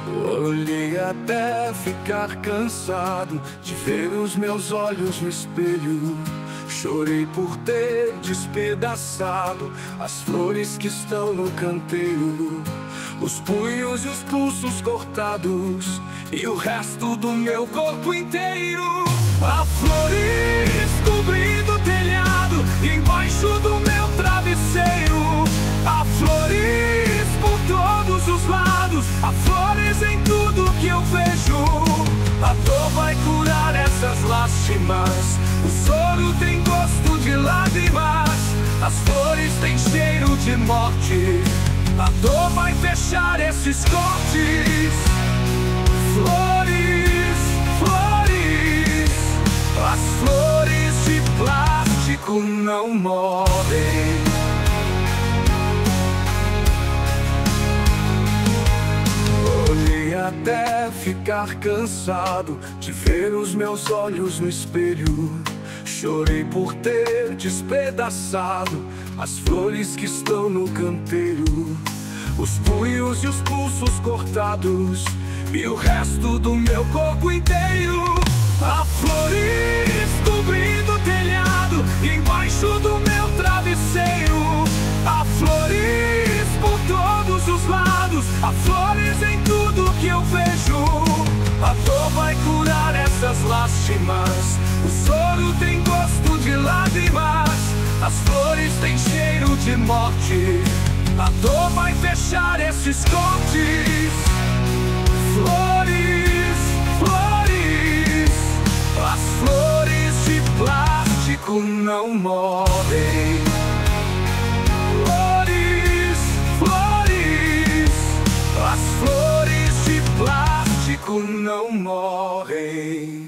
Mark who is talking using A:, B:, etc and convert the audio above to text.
A: Olhei até ficar cansado de ver os meus olhos no espelho. Chorei por ter despedaçado as flores que estão no canteiro, os punhos e os pulsos cortados e o resto do meu corpo inteiro. Há flores cobrindo o telhado embaixo do meu travesseiro. Há flores por todos os lados, há flores em tudo que eu vejo. A dor vai curar essas lástimas, o soro tem gosto de lágrimas, as flores têm cheiro de morte. A dor vai fechar esses cortes. Flores, flores, as flores de plástico não morrem. Olhei até ficar cansado de ver os meus olhos no espelho. Chorei por ter despedaçado as flores que estão no canteiro, os punhos e os pulsos cortados e o resto do meu corpo inteiro. Há flores cobrindo o telhado embaixo do meu travesseiro. Há flores por todos os lados, há flores em tudo que eu vejo. A dor vai curar essas lástimas, o soro tem gosto de lágrimas, as flores têm cheiro de morte. A dor vai fechar esses cortes. Flores, flores, as flores de plástico não morrem. Flores, flores, as flores de plástico não morrem.